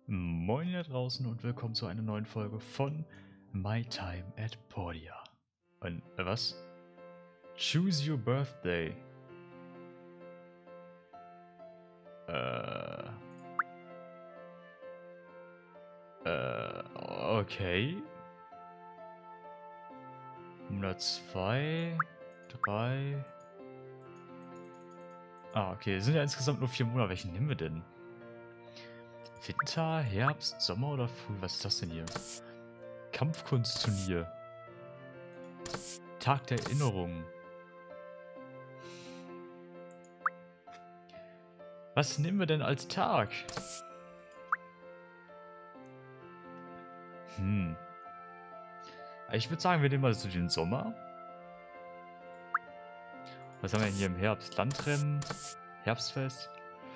Moin da draußen und willkommen zu einer neuen Folge von My Time at Portia. Und was? Choose your birthday. Äh. Okay. 102, 3. Ah, okay. Es sind ja insgesamt nur 4 Monate. Welchen nehmen wir denn? Winter, Herbst, Sommer oder Früh? Was ist das denn hier? Kampfkunstturnier. Tag der Erinnerung. Was nehmen wir denn als Tag? Ich würde sagen, wir nehmen mal so den Sommer. Was haben wir denn hier im Herbst? Landrennen, Herbstfest.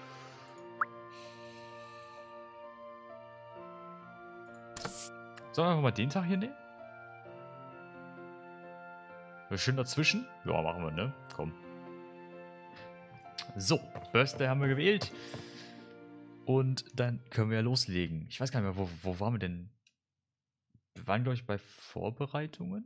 Sollen wir einfach mal den Tag hier nehmen? Schön dazwischen? Ja, machen wir, ne? Komm. So, Birthday haben wir gewählt. Und dann können wir ja loslegen. Ich weiß gar nicht mehr, wo waren wir denn? Wir waren, glaube ich, bei Vorbereitungen.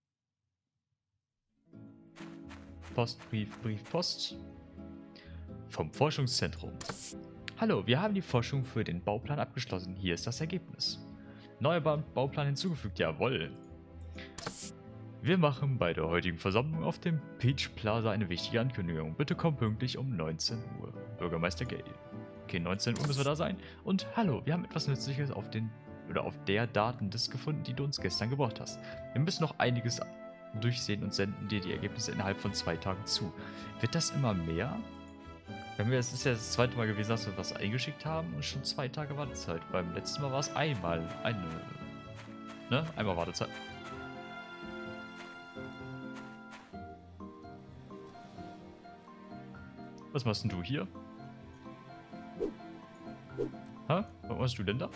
Post, Brief, Post. Vom Forschungszentrum. Hallo, wir haben die Forschung für den Bauplan abgeschlossen. Hier ist das Ergebnis. Neuer Bauplan hinzugefügt, jawohl. Wir machen bei der heutigen Versammlung auf dem Peach Plaza eine wichtige Ankündigung. Bitte komm pünktlich um 19 Uhr. Bürgermeister Gale. Okay, 19 Uhr müssen wir da sein. Und hallo, wir haben etwas Nützliches auf der Datendisk gefunden, die du uns gestern gebracht hast. Wir müssen noch einiges durchsehen und senden dir die Ergebnisse innerhalb von 2 Tagen zu. Wird das immer mehr? Es ist ja das zweite Mal gewesen, dass wir was eingeschickt haben und schon 2 Tage Wartezeit. Beim letzten Mal war es einmal einmal Wartezeit. Was machst denn du hier? Hä? Was machst du denn da?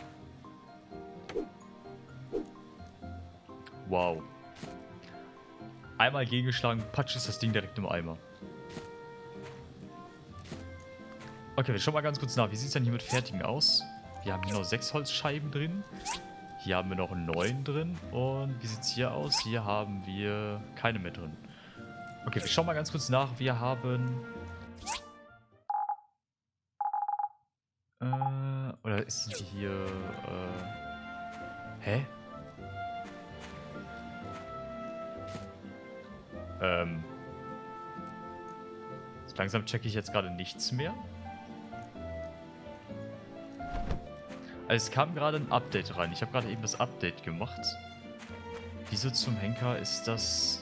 Wow. Einmal gegengeschlagen, patsch ist das Ding direkt im Eimer. Okay, wir schauen mal ganz kurz nach. Wie sieht es denn hier mit Fertigen aus? Wir haben hier noch 6 Holzscheiben drin. Hier haben wir noch 9 drin. Und wie sieht es hier aus? Hier haben wir keine mehr drin. Okay, wir schauen mal ganz kurz nach. Wir haben... Oder ist die hier... Hä? So langsam checke ich jetzt gerade nichts mehr. Also es kam gerade ein Update rein. Ich habe gerade eben das Update gemacht. Wieso zum Henker ist das...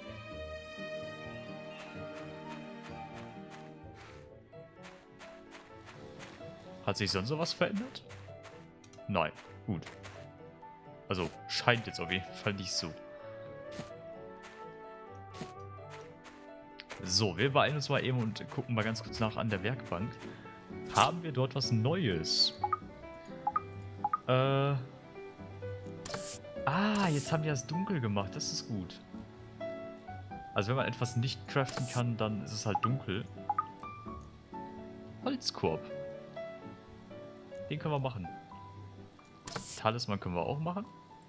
Hat sich sonst sowas verändert? Nein. Gut. Also scheint jetzt auf jeden Fall nicht so. So, wir beeilen uns mal eben und gucken mal ganz kurz nach an der Werkbank. Haben wir dort was Neues? Jetzt haben die das dunkel gemacht. Das ist gut. Also wenn man etwas nicht craften kann, dann ist es halt dunkel. Holzkorb. Den können wir machen. Talisman können wir auch machen.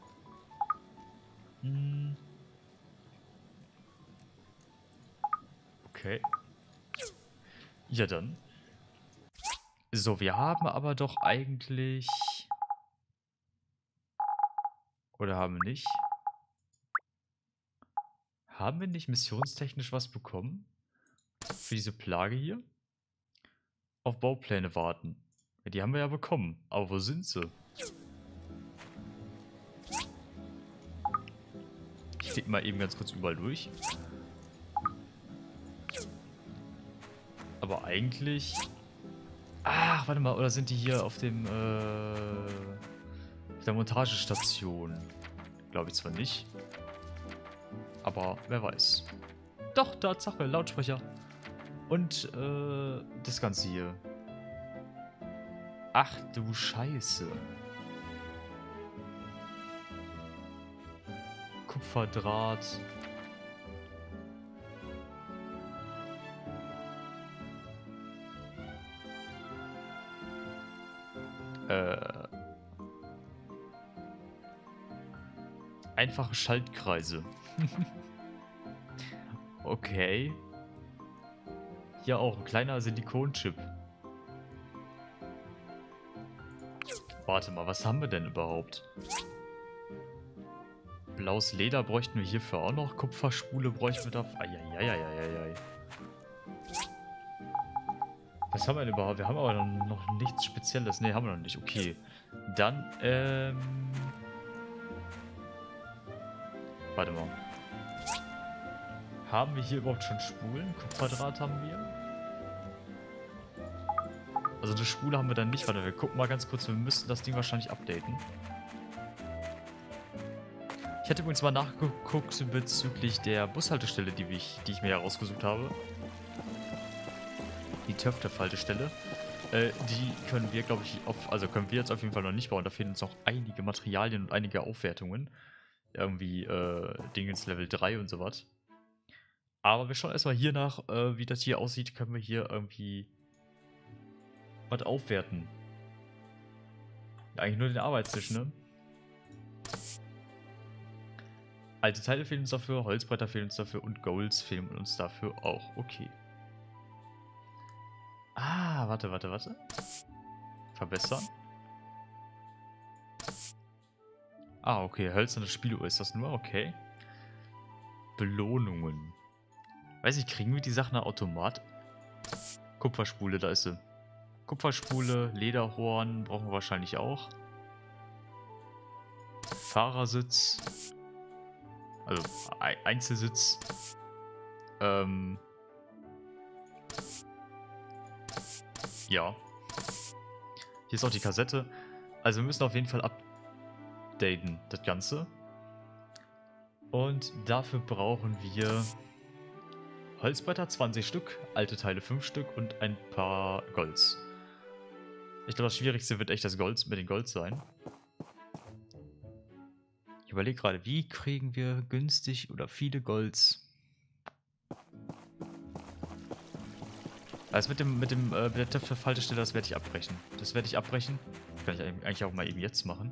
Okay. Ja dann. So, wir haben aber doch eigentlich... Oder haben wir nicht? Haben wir nicht missionstechnisch was bekommen? Für diese Plage hier? Auf Baupläne warten. Ja, die haben wir ja bekommen. Aber wo sind sie? Ich klicke mal eben ganz kurz überall durch. Aber eigentlich... Ach, warte mal. Oder sind die hier auf dem... auf der Montagestation? Glaube ich zwar nicht. Aber wer weiß. Doch, Tatsache, Lautsprecher. Und das Ganze hier. Ach du Scheiße. Kupferdraht. Einfache Schaltkreise. Okay. Hier auch ein kleiner Silikonchip. Warte mal, was haben wir denn überhaupt? Blaues Leder bräuchten wir hierfür auch noch. Kupferspule bräuchten wir da. Eieieiei. Was haben wir denn überhaupt? Wir haben aber noch nichts Spezielles. Ne, haben wir noch nicht. Okay. Dann, warte mal. Haben wir hier überhaupt schon Spulen? Kupferdraht haben wir. Also eine Spule haben wir dann nicht. Warte, wir gucken mal ganz kurz. Wir müssen das Ding wahrscheinlich updaten. Ich hätte übrigens mal nachgeguckt bezüglich der Bushaltestelle, die ich mir herausgesucht habe. Die Töfter-Haltestelle. Die können wir, glaube ich, können wir jetzt auf jeden Fall noch nicht bauen. Da fehlen uns noch einige Materialien und einige Aufwertungen. Irgendwie Dingens Level 3 und sowas. Aber wir schauen erstmal hier nach, wie das hier aussieht. Können wir hier irgendwie was aufwerten. Eigentlich nur den Arbeitstisch, ne? Alte Teile fehlen uns dafür, Holzbretter fehlen uns dafür und Golds fehlen uns dafür auch. Okay. Ah, warte. Verbessern. Ah, okay. Hölzernes Spieluhr ist das nur. Okay. Belohnungen. Weiß ich, kriegen wir die Sachen nach Automat? Kupferspule, da ist sie. Kupferspule, Lederhorn brauchen wir wahrscheinlich auch. Fahrersitz. Also Einzelsitz. Ja. Hier ist auch die Kassette. Also wir müssen auf jeden Fall updaten, das Ganze. Und dafür brauchen wir Holzbretter 20 Stück, alte Teile 5 Stück und ein paar Golds. Ich glaube, das Schwierigste wird echt das Gold mit den Golds sein. Ich überlege gerade, wie kriegen wir günstig oder viele Golds? Also mit der Töpferhaltestelle, das werde ich abbrechen. Kann ich eigentlich auch mal eben jetzt machen.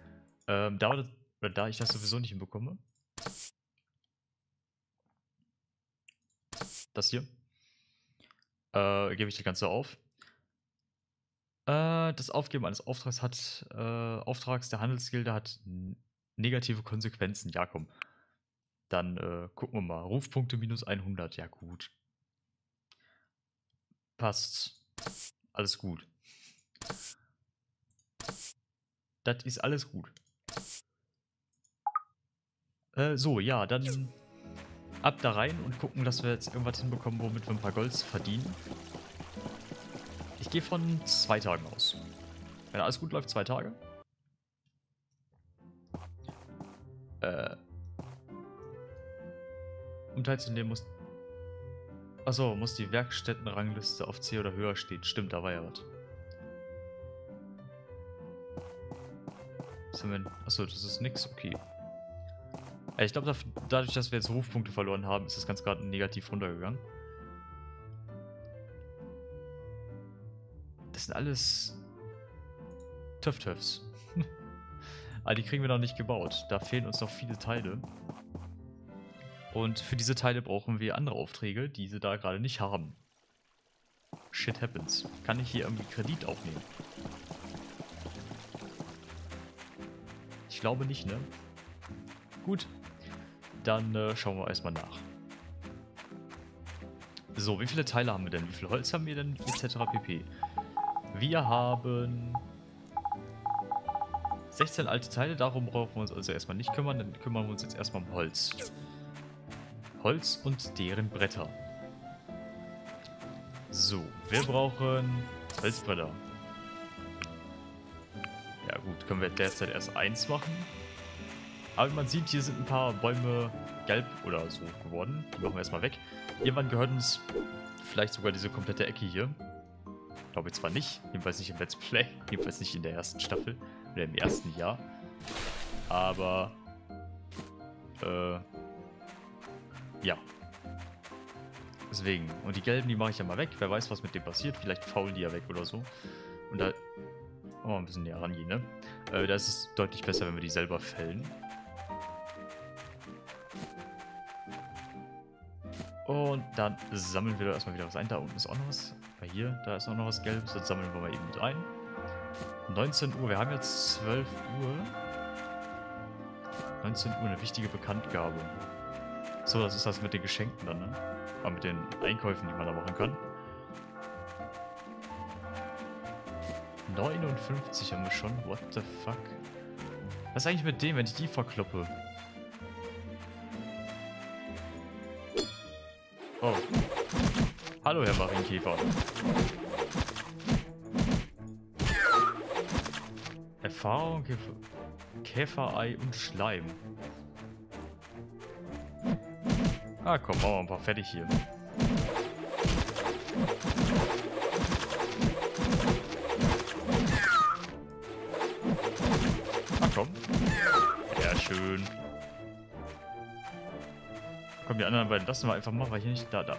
Da ich das sowieso nicht hinbekomme. Das hier. Gebe ich das Ganze auf. Das Aufgeben eines Auftrags der Handelsgilde hat negative Konsequenzen. Ja, komm. Dann gucken wir mal. Rufpunkte minus 100. Ja, gut. Passt. Alles gut. Das ist alles gut. So, ja, dann ab da rein und gucken, dass wir jetzt irgendwas hinbekommen, womit wir ein paar Golds verdienen. Ich gehe von 2 Tagen aus. Wenn alles gut läuft, 2 Tage. Um teilzunehmen muss... Achso, muss die Werkstättenrangliste auf C oder höher stehen. Stimmt, da war ja was. Achso, das ist nix, okay. Ich glaube, dadurch, dass wir jetzt Rufpunkte verloren haben, ist das Ganze gerade negativ runtergegangen. Das sind alles Töfs. Aber die kriegen wir noch nicht gebaut. Da fehlen uns noch viele Teile. Und für diese Teile brauchen wir andere Aufträge, die sie da gerade nicht haben. Shit happens. Kann ich hier irgendwie Kredit aufnehmen? Ich glaube nicht, ne? Gut. Dann schauen wir erstmal nach. So, wie viele Teile haben wir denn? Wie viel Holz haben wir denn? Etc. pp. Wir haben 16 alte Teile, darum brauchen wir uns also erstmal nicht kümmern. Dann kümmern wir uns jetzt erstmal um Holz. Holz und deren Bretter. So, wir brauchen Holzbretter. Ja gut, können wir derzeit erst 1 machen. Aber wie man sieht, hier sind ein paar Bäume gelb oder so geworden. Die machen wir erstmal weg. Irgendwann gehört uns vielleicht sogar diese komplette Ecke hier. Glaube ich zwar nicht, jedenfalls nicht im Let's Play, jedenfalls nicht in der ersten Staffel oder im ersten Jahr. Aber, ja. Deswegen. Und die gelben, die mache ich ja mal weg. Wer weiß, was mit dem passiert. Vielleicht faulen die ja weg oder so. Und da... Oh, ein bisschen näher rangehen, ne? Da ist es deutlich besser, wenn wir die selber fällen. Und dann sammeln wir da erstmal wieder was ein. Da unten ist auch noch was. Hier, da ist auch noch was Gelbes. Das sammeln wir mal eben mit ein. 19 Uhr, wir haben jetzt 12 Uhr. 19 Uhr, eine wichtige Bekanntgabe. So, das ist das mit den Geschenken dann, ne? Aber mit den Einkäufen, die man da machen kann. 59 haben wir schon. What the fuck? Was ist eigentlich mit dem, wenn ich die verkloppe? Oh. Hallo, Herr Marienkäfer. Erfahrung, Käferei und Schleim. Ah, komm, machen wir ein paar fertig hier. Ah, komm. Ja, schön. Komm, die anderen beiden lassen wir einfach mal, weil hier nicht... Da.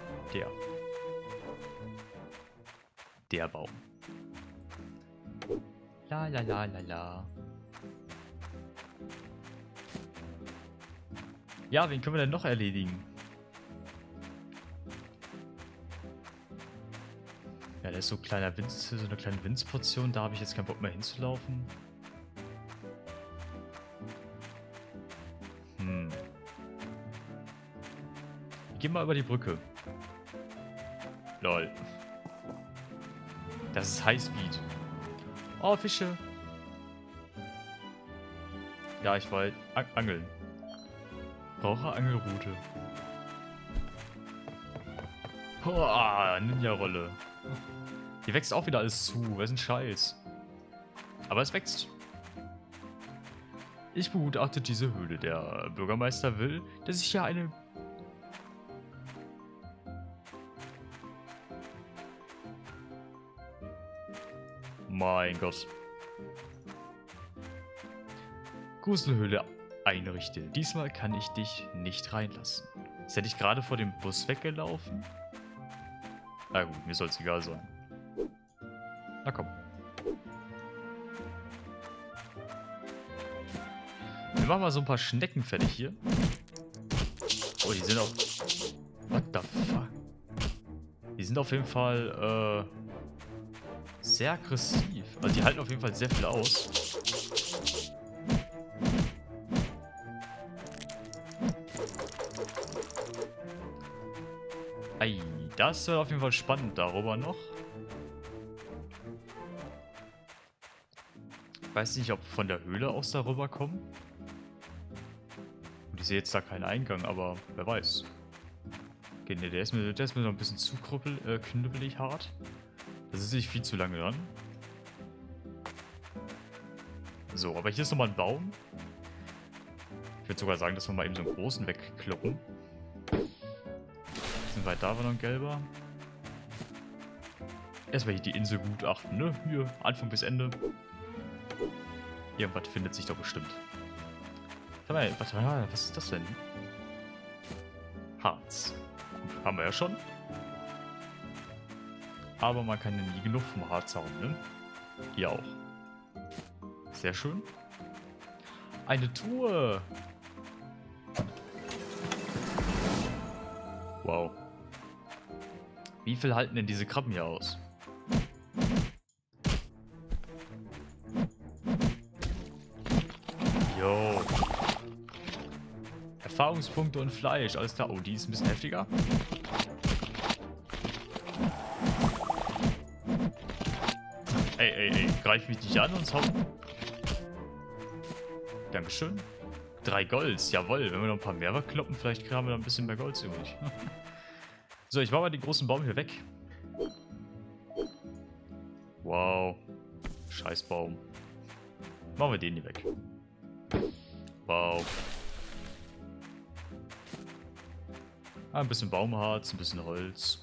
Der Baum. La la la la la. Ja, wen können wir denn noch erledigen? Ja, da ist so ein kleiner Winz, so eine kleine Winzportion. Da habe ich jetzt keinen Bock mehr hinzulaufen. Geh mal über die Brücke. Lol. Das ist Highspeed. Oh, Fische. Ja, ich wollte angeln. Brauche Angelrute. Boah, Ninja-Rolle. Hier wächst auch wieder alles zu. Was ist ein Scheiß? Aber es wächst. Ich begutachte diese Höhle. Der Bürgermeister will, dass ich hier eine... Mein Gott. Gruselhöhle einrichte. Diesmal kann ich dich nicht reinlassen. Ist ja nicht gerade vor dem Bus weggelaufen? Na gut, mir soll es egal sein. Na komm. Wir machen mal so ein paar Schnecken fertig hier. Oh, die sind auch... What the fuck? Die sind auf jeden Fall, sehr aggressiv. Also die halten auf jeden Fall sehr viel aus. Ei, das wird auf jeden Fall spannend darüber noch. Ich weiß nicht, ob von der Höhle aus darüber kommen. Und ich sehe jetzt da keinen Eingang, aber wer weiß. Okay, ne, der ist mir noch ein bisschen zu knüppelig hart. Das ist nicht viel zu lange dran. So, aber hier ist nochmal ein Baum. Ich würde sogar sagen, dass wir mal eben so einen großen wegkloppen. Sind weit da war noch ein gelber. Erstmal hier die Insel gutachten, ne? Hier, Anfang bis Ende. Irgendwas findet sich doch bestimmt. Was ist das denn? Harz. Gut, haben wir ja schon. Aber man kann ja nie genug vom Harz haben, ne? Hier auch. Sehr schön. Eine Truhe. Wow. Wie viel halten denn diese Krabben hier aus? Jo. Erfahrungspunkte und Fleisch. Alles klar. Oh, die ist ein bisschen heftiger. Ey, greif mich nicht an und hau. Dankeschön. 3 Golds, jawohl. Wenn wir noch ein paar mehr wegkloppen, vielleicht haben wir noch ein bisschen mehr Golds übrig. So, ich mache mal den großen Baum hier weg. Wow. Scheiß Baum. Machen wir den hier weg. Wow. Ah, ein bisschen Baumharz, ein bisschen Holz.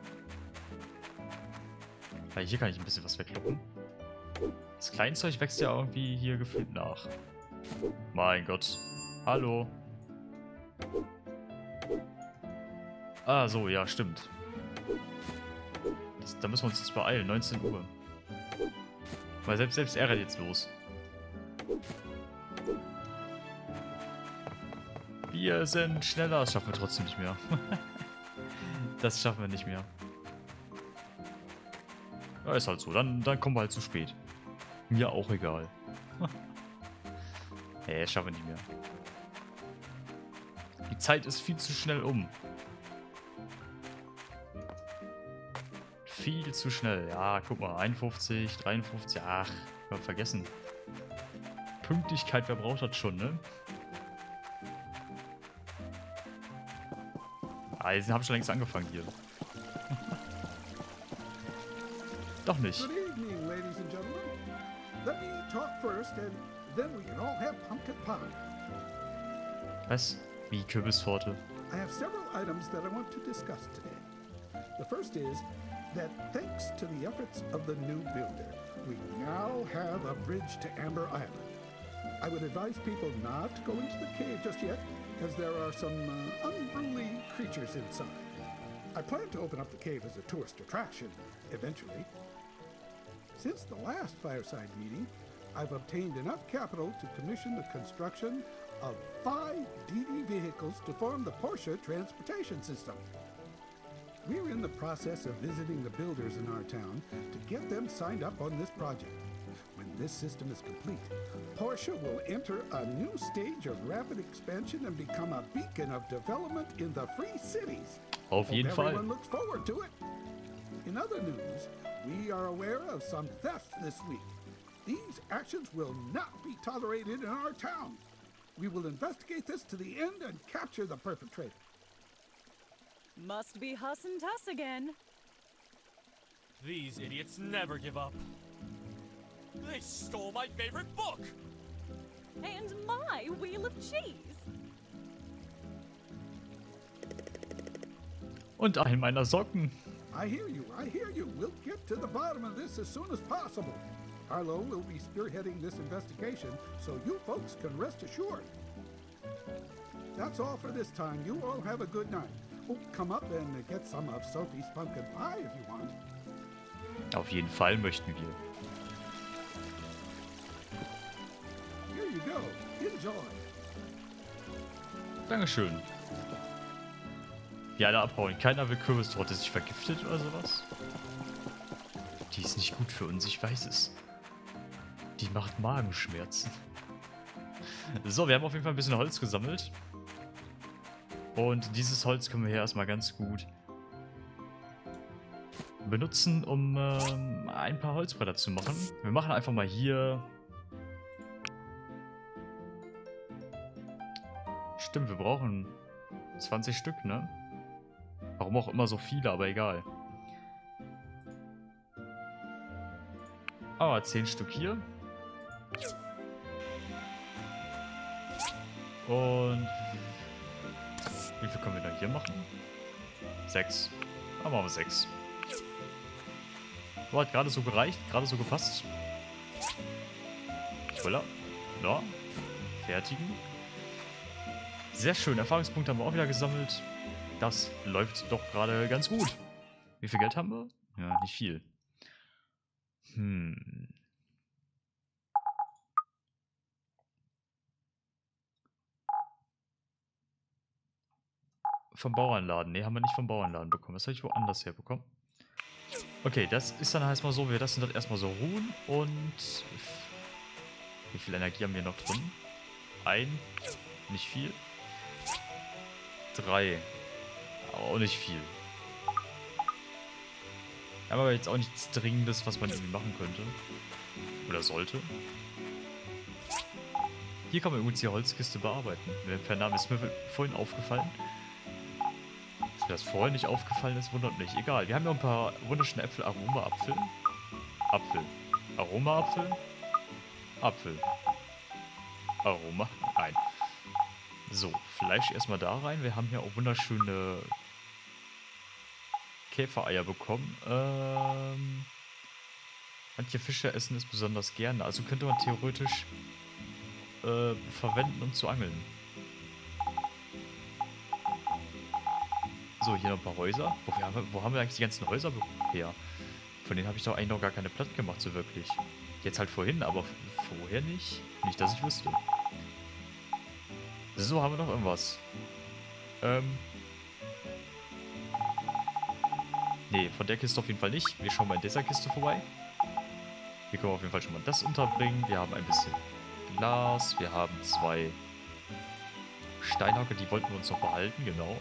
Ja, hier kann ich ein bisschen was wegkloppen. Das Kleinzeug wächst ja irgendwie hier gefühlt nach. Mein Gott. Hallo. Ah, so, ja, stimmt. Da müssen wir uns jetzt beeilen. 19 Uhr. Weil selbst er rennt jetzt los. Wir sind schneller. Das schaffen wir trotzdem nicht mehr. Das schaffen wir nicht mehr. Ja, ist halt so. Dann kommen wir halt zu spät. Mir auch egal. Nee, das schaffen wir nicht mehr. Die Zeit ist viel zu schnell um. Viel zu schnell. Ja, guck mal. 51, 53. Ach, vergessen. Pünktlichkeit, wer braucht das schon, ne? Ah, die haben schon längst angefangen hier. Doch nicht. Good evening, ladies and gentlemen. Let me talk first, and then we can all have pumpkin pie. Was? Wie Kürbistorte? I have several items that I want to discuss today. The first is that thanks to the efforts of the new builder, we now have a bridge to Amber Island. I would advise people not to go into the cave just yet, as there are some unruly creatures inside. I plan to open up the cave as a tourist attraction eventually. Since the last fireside meeting, I've obtained enough capital to commission the construction of 5 DD vehicles to form the Porsche transportation system. We're in the process of visiting the builders in our town to get them signed up on this project. When this system is complete, Porsche will enter a new stage of rapid expansion and become a beacon of development in the free cities. Auf jeden Fall. Everyone looks forward to it. In other news, we are aware of some theft this week. These actions will not be tolerated in our town. We will investigate this to the end and capture the perpetrator. Must be Huss and Tuss again. These idiots never give up. They stole my favorite book! And my wheel of cheese. Und einen meiner Socken. I hear you, I hear you. We'll get to the bottom of this as soon as possible. Harlow will be spearheading this investigation, so you folks can rest assured. That's all for this time. You all have a good night. Oh, come up and get some of Sophie's pumpkin pie if you want. Auf jeden Fall möchten wir. Here you go. Enjoy. Dankeschön. Die alle abhauen. Keiner will Kürbistorte. Ist sich vergiftet oder sowas? Die ist nicht gut für uns, ich weiß es. Die macht Magenschmerzen. So, wir haben auf jeden Fall ein bisschen Holz gesammelt. Und dieses Holz können wir hier erstmal ganz gut benutzen, um ein paar Holzbretter zu machen. Wir machen einfach mal hier... Stimmt, wir brauchen 20 Stück, ne? Warum auch immer so viele, aber egal. Aber 10 Stück hier. Und wie viel können wir dann hier machen? 6. Dann machen wir 6. So, hat gerade so gereicht, gerade so gepasst. Voller. Ja. Fertigen. Sehr schön. Erfahrungspunkte haben wir auch wieder gesammelt. Das läuft doch gerade ganz gut. Wie viel Geld haben wir? Ja, nicht viel. Vom Bauernladen. Ne, haben wir nicht vom Bauernladen bekommen. Das habe ich woanders herbekommen. Okay, das ist dann erstmal so. Wir lassen das erstmal so ruhen. Und wie viel Energie haben wir noch drin? Nicht viel. 3. Aber auch nicht viel. Aber jetzt auch nichts Dringendes, was man irgendwie machen könnte. Oder sollte. Hier kann man übrigens die Holzkiste bearbeiten. Per Name ist mir vorhin aufgefallen. Dass mir das vorher nicht aufgefallen ist, wundert mich. Egal, wir haben noch ein paar wunderschöne Äpfel. Aroma-Apfel. Apfel. Aroma-Apfel. Apfel. Aroma. Nein. So, Fleisch erstmal da rein. Wir haben hier auch wunderschöne Käfereier bekommen. Manche Fische essen es besonders gerne. Also könnte man theoretisch verwenden, um zu angeln. So, hier noch ein paar Häuser. Wo haben wir eigentlich die ganzen Häuser her? Von denen habe ich doch eigentlich noch gar keine platt gemacht, so wirklich. Jetzt halt vorhin, aber vorher nicht. Nicht, dass ich wüsste. So, haben wir noch irgendwas. Ne, von der Kiste auf jeden Fall nicht. Wir schauen mal in dieser Kiste vorbei. Hier können wir auf jeden Fall schon mal das unterbringen. Wir haben ein bisschen Glas. Wir haben 2 Steinhacke, die wollten wir uns noch behalten, genau.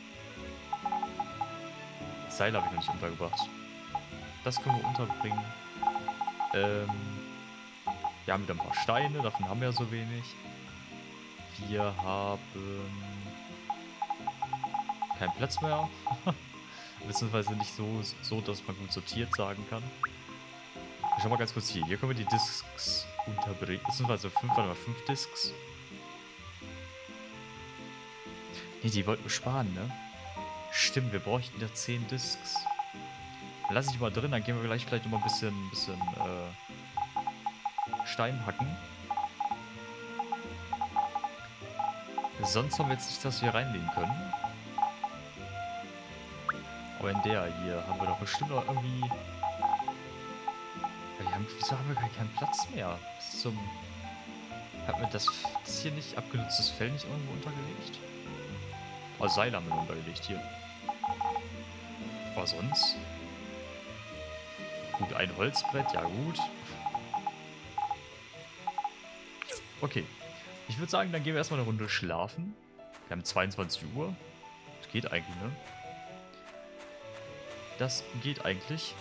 Seil habe ich noch nicht untergebracht. Das können wir unterbringen. Wir haben wieder ein paar Steine, davon haben wir ja so wenig. Wir haben keinen Platz mehr. Beziehungsweise nicht so, dass man gut sortiert sagen kann. Ich schau mal ganz kurz hier. Hier können wir die Discs unterbringen. Beziehungsweise 5 Discs. Ne, die wollten wir sparen, ne? Stimmt, wir bräuchten ja 10 Discs. Dann lass ich mal drin, dann gehen wir gleich vielleicht nochmal ein bisschen Stein hacken. Sonst haben wir jetzt nichts, was wir reinlegen können. Aber in der hier haben wir doch bestimmt noch irgendwie... Ja, wieso haben wir keinen Platz mehr? Hat mir das hier nicht, abgenutztes Fell nicht irgendwo untergelegt? Oh, Seil haben wir noch untergelegt hier. Aber sonst? Gut, ein Holzbrett, ja gut. Okay. Ich würde sagen, dann gehen wir erstmal eine Runde schlafen. Wir haben 22 Uhr. Das geht eigentlich, ne? Das geht eigentlich.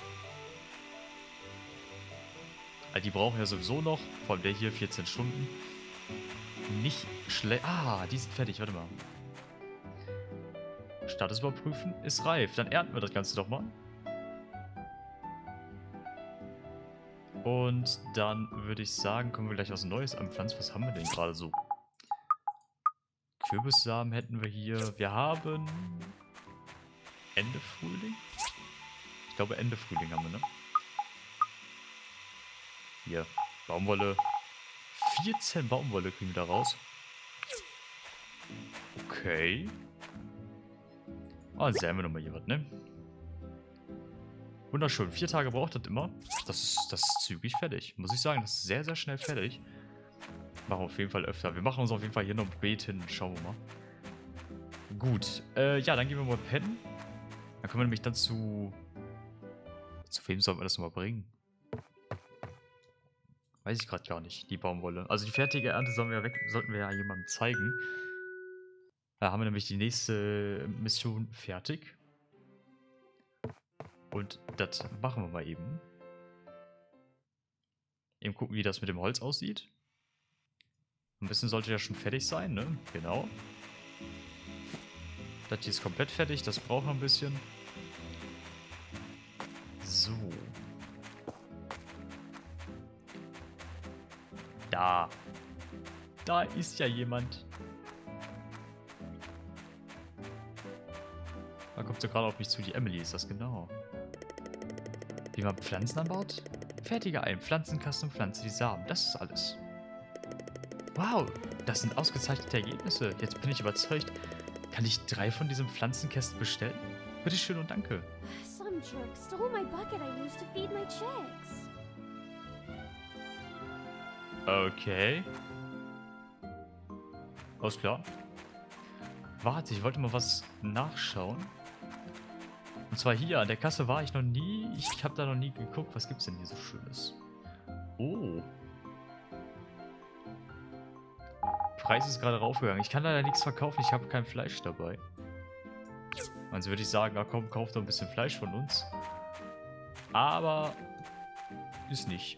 Also die brauchen ja sowieso noch, vor allem der hier, 14 Stunden. Nicht schlecht. Ah, die sind fertig, warte mal. Status überprüfen, ist reif. Dann ernten wir das Ganze doch mal. Und dann würde ich sagen, können wir gleich was Neues anpflanzen. Was haben wir denn gerade so? Kürbissamen hätten wir hier. Wir haben Ende Frühling? Ich glaube Ende Frühling haben wir, ne? Hier, Baumwolle. 14 Baumwolle kriegen wir da raus. Okay. Ah, säen wir nochmal hier was, ne? Wunderschön. 4 Tage braucht das immer. Das ist zügig fertig. Muss ich sagen, das ist sehr, sehr schnell fertig. Machen wir auf jeden Fall öfter. Wir machen uns auf jeden Fall hier noch ein Beet hin. Schauen wir mal. Gut. Ja, dann gehen wir mal pennen. Dann können wir nämlich dann zu... Zu wem sollten wir das nochmal bringen? Weiß ich gerade gar nicht, die Baumwolle. Also die fertige Ernte sollten wir ja jemandem zeigen. Da haben wir nämlich die nächste Mission fertig. Und das machen wir mal eben. Eben gucken, wie das mit dem Holz aussieht. Ein bisschen sollte ja schon fertig sein, ne? Genau. Das hier ist komplett fertig, das braucht noch ein bisschen. So. Da. Da ist ja jemand. Da kommt sie gerade auf mich zu. Die Emily ist das, genau. Wie man Pflanzen anbaut? Fertige ein Pflanzenkasten und pflanze die Samen. Das ist alles. Wow, das sind ausgezeichnete Ergebnisse. Jetzt bin ich überzeugt. Kann ich 3 von diesen Pflanzenkästen bestellen? Bitteschön und danke. Some jerk stole my bucket I used to feed my chicks. Okay. Alles klar. Warte, ich wollte mal was nachschauen. Und zwar hier, an der Kasse war ich noch nie. Ich habe da noch nie geguckt. Was gibt's denn hier so Schönes? Oh. Preis ist gerade raufgegangen. Ich kann leider nichts verkaufen. Ich habe kein Fleisch dabei. Also würde ich sagen, na komm, kauf doch ein bisschen Fleisch von uns. Aber ist nicht.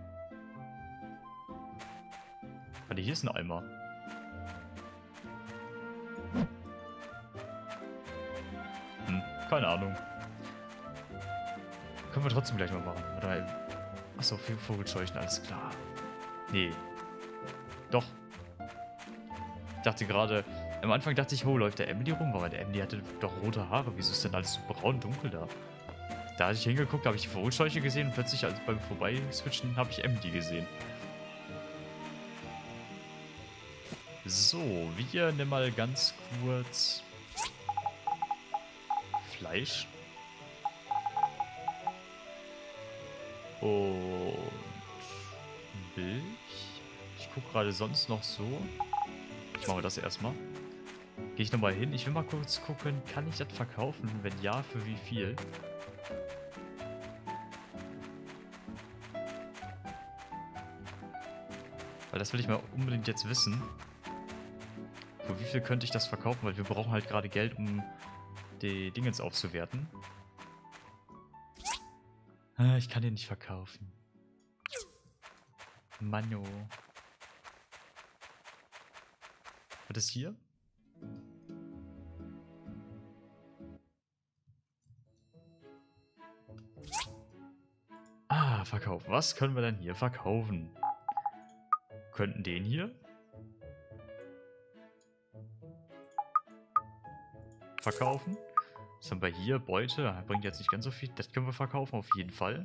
Warte, hier ist ein Eimer. Keine Ahnung. Können wir trotzdem gleich mal machen. Achso, Vogelscheuchen, alles klar. Nee. Doch. Ich dachte gerade, am Anfang dachte ich, oh, läuft der Emily rum? Aber der Emily hatte doch rote Haare. Wieso ist denn alles so braun dunkel da? Da hatte ich hingeguckt, habe ich die Vogelscheuche gesehen und plötzlich, also beim Vorbeiswitchen, habe ich Emily gesehen. So, wir nehmen mal ganz kurz Fleisch. Und Milch. Ich gucke gerade sonst noch so. Ich mache das erstmal. Gehe ich nochmal hin. Ich will mal kurz gucken, kann ich das verkaufen? Wenn ja, für wie viel? Weil das will ich mal unbedingt jetzt wissen. Für wie viel könnte ich das verkaufen? Weil wir brauchen halt gerade Geld, um die Dingens aufzuwerten. Ich kann den nicht verkaufen. Mano. Was ist hier? Ah, verkaufen. Was können wir denn hier verkaufen? Könnten den hier verkaufen. Was haben wir hier? Beute. Bringt jetzt nicht ganz so viel. Das können wir verkaufen, auf jeden Fall.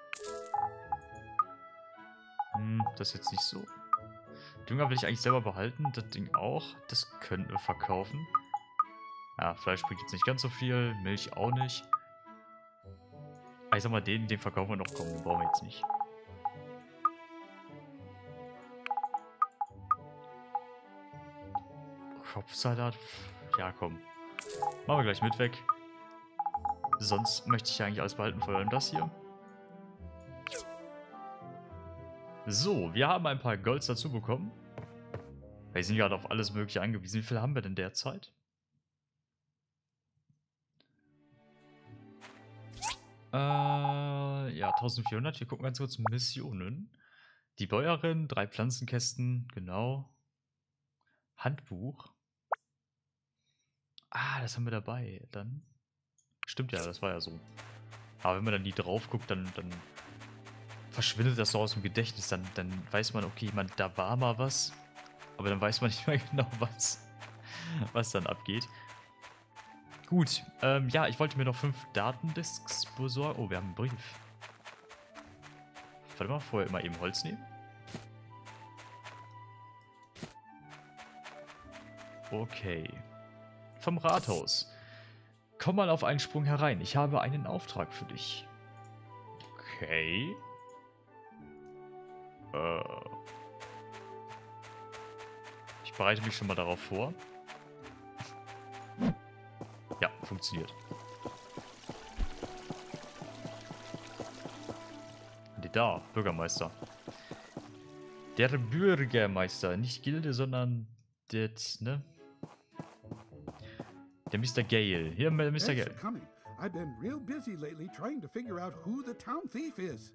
Das ist jetzt nicht so. Dünger will ich eigentlich selber behalten. Das Ding auch. Das könnten wir verkaufen. Ja, Fleisch bringt jetzt nicht ganz so viel. Milch auch nicht. Aber ich sag mal, den verkaufen wir noch. Komm, den brauchen wir jetzt nicht. Kopfsalat. Ja, komm. Machen wir gleich mit weg. Sonst möchte ich eigentlich alles behalten, vor allem das hier. So, wir haben ein paar Golds dazu bekommen. Wir sind gerade auf alles Mögliche angewiesen. Wie viel haben wir denn derzeit? Ja, 1400. Wir gucken ganz kurz Missionen. Die Bäuerin, 3 Pflanzenkästen, genau. Handbuch. Ah, das haben wir dabei. Dann. Stimmt ja, das war ja so. Aber wenn man dann die drauf guckt, dann verschwindet das so aus dem Gedächtnis. Dann weiß man, okay, da war mal was. Aber dann weiß man nicht mehr genau, was dann abgeht. Gut, ja, ich wollte mir noch 5 Datendisks besorgen. Oh, wir haben einen Brief. Warte mal, vorher immer eben Holz nehmen. Okay. Vom Rathaus. Komm mal auf einen Sprung herein. Ich habe einen Auftrag für dich. Okay. Ich bereite mich schon mal darauf vor. Ja, funktioniert. Da, Bürgermeister. Der Bürgermeister. Nicht Gilde, sondern das, ne? Der Mr. Gale. Hier, Mr. Thanks Gale. for coming. I've been real busy lately trying to figure out who the town thief is.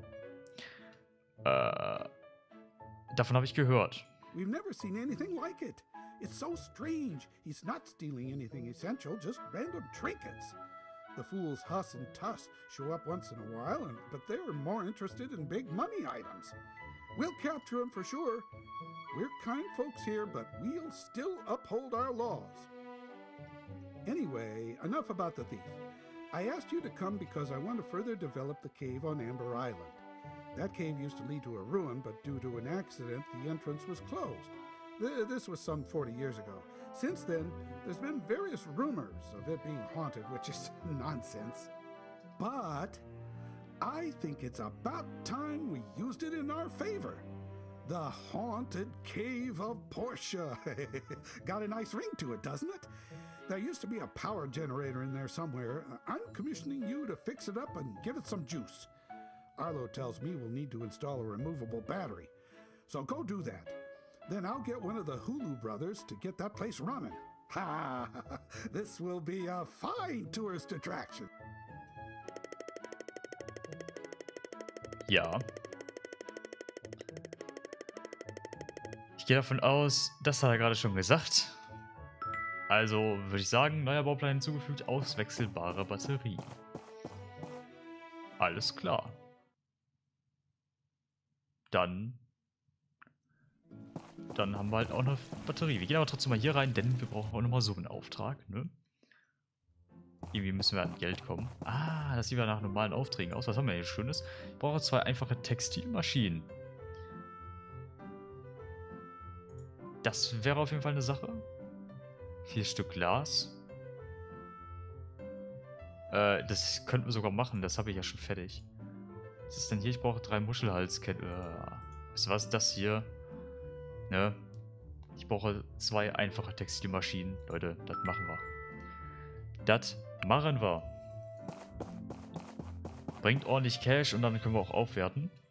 Davon habe ich gehört. We've never seen anything like it. It's so strange. He's not stealing anything essential, just random trinkets. The fools Huss and Tuss show up once in a while, but they're more interested in big money items. We'll capture him for sure. We're kind folks here, but we'll still uphold our laws. Anyway, enough about the thief. I asked you to come because I want to further develop the cave on Amber Island. That cave used to lead to a ruin, but due to an accident, the entrance was closed. This was some 40 years ago. Since then, there's been various rumors of it being haunted, which is nonsense. But I think it's about time we used it in our favor. The Haunted Cave of Portia. Got a nice ring to it, doesn't it? There used to be a power generator in there somewhere. I'm commissioning you to fix it up and give it some juice. Arlo tells me we'll need to install a removable battery. So go do that. Then I'll get one of the Hulu brothers to get that place running. Ha! This will be a fine tourist attraction. Ja. Ich gehe davon aus, das hat er gerade schon gesagt. Also würde ich sagen, neuer Bauplan hinzugefügt, auswechselbare Batterie. Alles klar. Dann haben wir halt auch eine Batterie. Wir gehen aber trotzdem mal hier rein, denn wir brauchen auch nochmal so einen Auftrag, ne? Irgendwie müssen wir an Geld kommen. Ah, das sieht ja nach normalen Aufträgen aus. Was haben wir hier Schönes? Ich brauche 2 einfache Textilmaschinen. Das wäre auf jeden Fall eine Sache. 4 Stück Glas. Das könnten wir sogar machen. Das habe ich ja schon fertig. Was ist denn hier? Ich brauche 3 Muschelhalsketten. Weißt du was? Das hier. Ne? Ich brauche 2 einfache Textilmaschinen. Leute, das machen wir. Das machen wir. Bringt ordentlich Cash und dann können wir auch aufwerten.